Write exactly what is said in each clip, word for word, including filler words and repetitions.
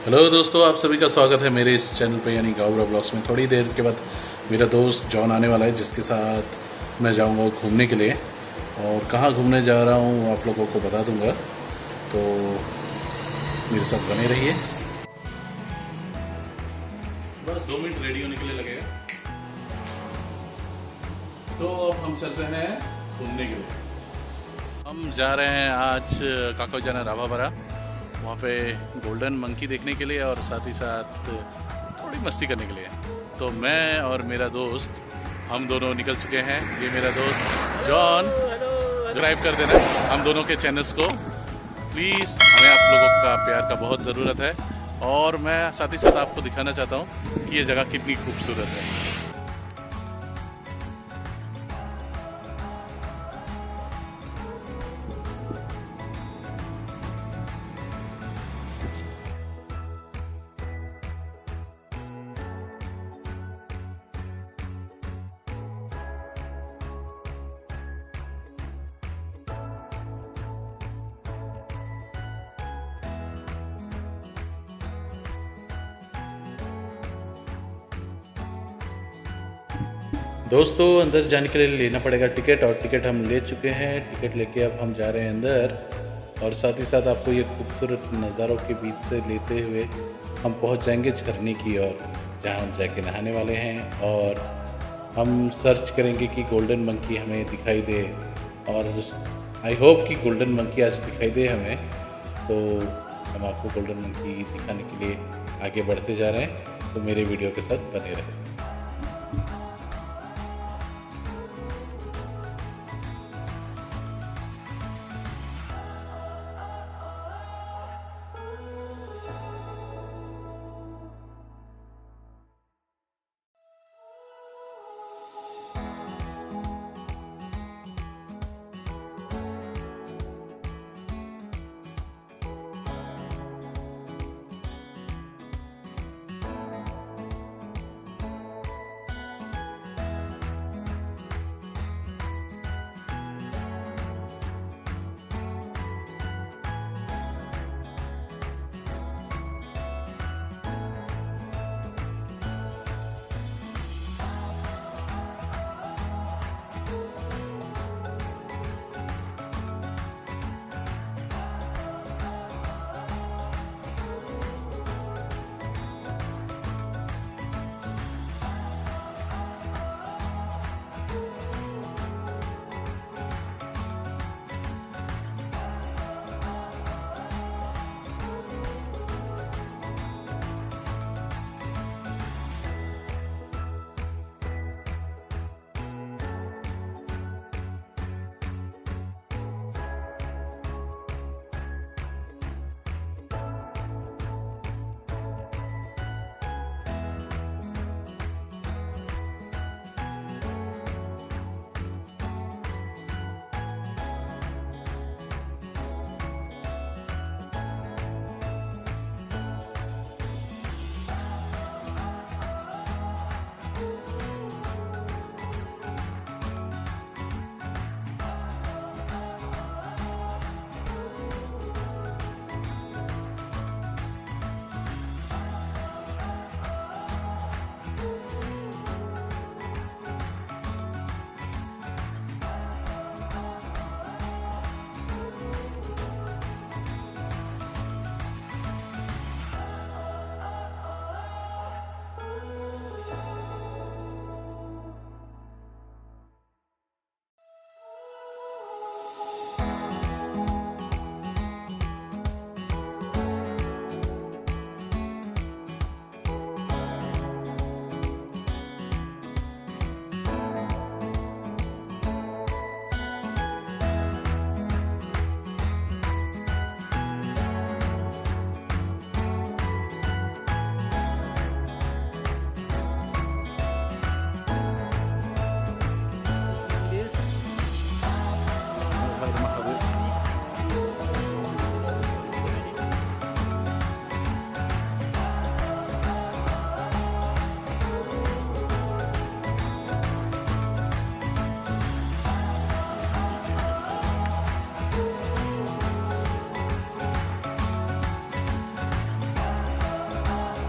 Hello दोस्तों, आप सभी का स्वागत है मेरे इस चैनल पे यानी गावरा ब्लॉग्स में। थोड़ी देर के बाद मेरा दोस्त जॉन आने वाला है, जिसके साथ मैं जाऊंगा घूमने के लिए। और कहाँ घूमने जा रहा हूँ आप लोगों को बता दूंगा, तो मेरे साथ बने रहिए। बस दो मिनट रेडी होने के लिए लगेगा, तो अब हम चलते हैं घूमने के लिए। हम जा रहे हैं आज काकोजाना राभाबरा, वहाँ पे गोल्डन मंकी देखने के लिए और साथ ही साथ थोड़ी मस्ती करने के लिए। तो मैं और मेरा दोस्त हम दोनों निकल चुके हैं। ये मेरा दोस्त जॉन, सब्सक्राइब कर देना हम दोनों के चैनल्स को प्लीज़। हमें आप लोगों का प्यार का बहुत ज़रूरत है। और मैं साथ ही साथ आपको दिखाना चाहता हूँ कि ये जगह कितनी खूबसूरत है। दोस्तों, अंदर जाने के लिए लेना पड़ेगा टिकट, और टिकट हम ले चुके हैं। टिकट लेके अब हम जा रहे हैं अंदर, और साथ ही साथ आपको ये खूबसूरत नज़ारों के बीच से लेते हुए हम पहुंच जाएंगे झरने की ओर, जहां हम जाके नहाने वाले हैं। और हम सर्च करेंगे कि गोल्डन मंकी हमें दिखाई दे, और आई होप कि गोल्डन मंकी आज दिखाई दे हमें। तो हम आपको गोल्डन मंकी दिखाने के लिए आगे बढ़ते जा रहे हैं, तो मेरे वीडियो के साथ बने रहें।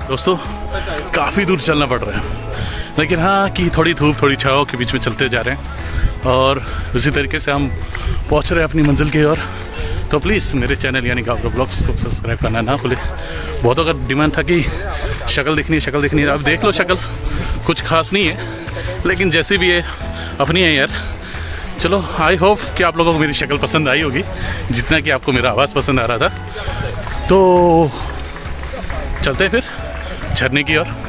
दोस्तों काफ़ी दूर चलना पड़ रहा है, लेकिन हाँ कि थोड़ी धूप थोड़ी छाँव के बीच में चलते जा रहे हैं और उसी तरीके से हम पहुँच रहे हैं अपनी मंजिल की ओर। तो प्लीज़ मेरे चैनल यानी गाँव ब्लॉग्स को सब्सक्राइब करना ना भूले। बहुतों का डिमांड था कि शक्ल दिखनी है शक्ल दिखनी है, अब देख लो शक्ल कुछ खास नहीं है, लेकिन जैसी भी है अपनी है यार। चलो आई होप कि आप लोगों को मेरी शक्ल पसंद आई होगी जितना कि आपको मेरा आवाज़ पसंद आ रहा था। तो चलते हैं फिर झरने की ओर।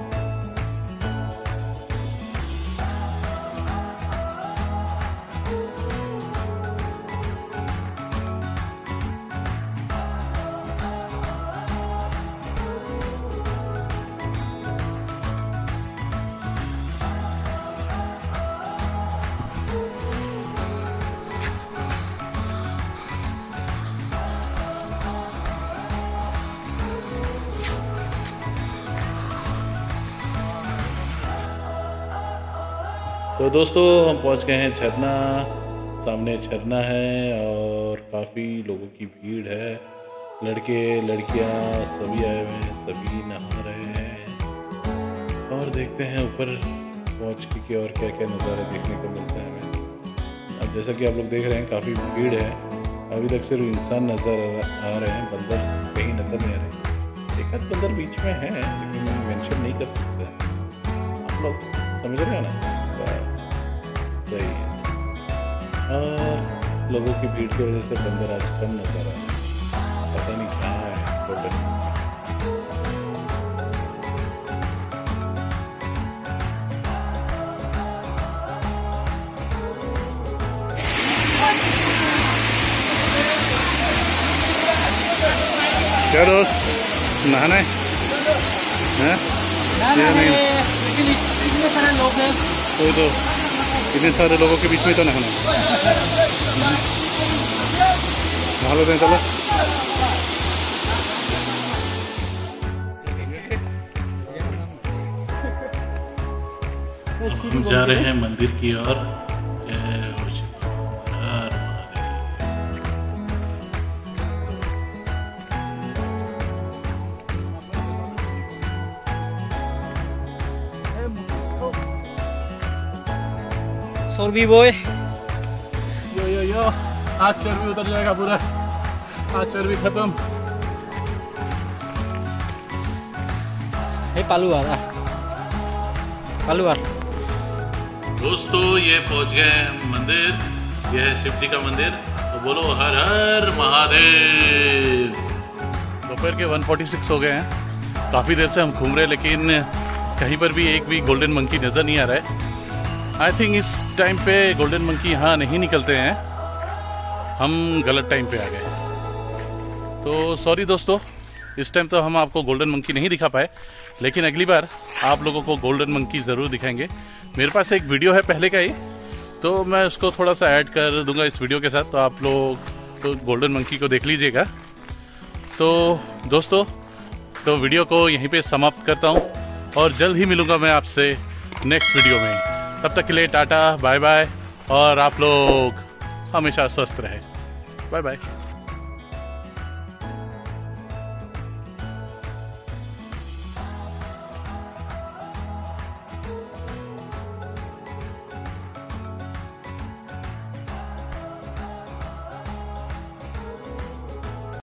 तो दोस्तों हम पहुंच गए हैं झरना, सामने झरना है और काफ़ी लोगों की भीड़ है, लड़के लड़कियां सभी आए हुए हैं, सभी नहा रहे हैं और देखते हैं ऊपर पहुंच के और क्या क्या नज़ारा देखने को मिलता है हमें। अब जैसा कि आप लोग देख रहे हैं काफ़ी भीड़ है, अभी तक सिर्फ इंसान नज़र आ रहे हैं, बंदर कहीं नज़र नहीं आ रहे। एक आध बंदर बीच में है लेकिन मैं मेंशन नहीं कर सकता, आप लोग समझ रहे हैं ना। सही है और लोगों की भीड़ की वजह से बंदर आज कम नजर आ रहा है, पता नहीं क्या है टोटल। क्या दोस्त नहाना है? हैं? इतने सारे लोग हैं तो तो इतने सारे लोगों के बीच में तो नहाना नहा लेते हैं। चलो हम जा रहे हैं मंदिर की ओर। जय हो शिव हर Saurabhi boy. Yo yo yo आज चर्बी उतर जाएगा पूरा, आज चर्बी खत्म। हे पालू आ रहा पालू आ दोस्तों ये पहुंच गए हैं मंदिर, यह है शिव जी का मंदिर। तो बोलो हर हर महादेव। दोपहर के एक सौ छियालीस हो गए हैं, काफ़ी देर से हम घूम रहे हैं लेकिन कहीं पर भी एक भी गोल्डन मंकी नज़र नहीं आ रहा है। आई थिंक इस टाइम पे गोल्डन मंकी यहाँ नहीं निकलते हैं, हम गलत टाइम पे आ गए। तो सॉरी दोस्तों, इस टाइम तो हम आपको गोल्डन मंकी नहीं दिखा पाए, लेकिन अगली बार आप लोगों को गोल्डन मंकी ज़रूर दिखाएंगे। मेरे पास एक वीडियो है पहले का ही, तो मैं उसको थोड़ा सा ऐड कर दूंगा इस वीडियो के साथ, तो आप लोग तो गोल्डन मंकी को देख लीजिएगा। तो दोस्तों तो वीडियो को यहीं पे समाप्त करता हूँ और जल्द ही मिलूँगा मैं आपसे नेक्स्ट वीडियो में। तब तक के लिए टाटा बाय बाय और आप लोग हमेशा स्वस्थ रहे। Bye bye.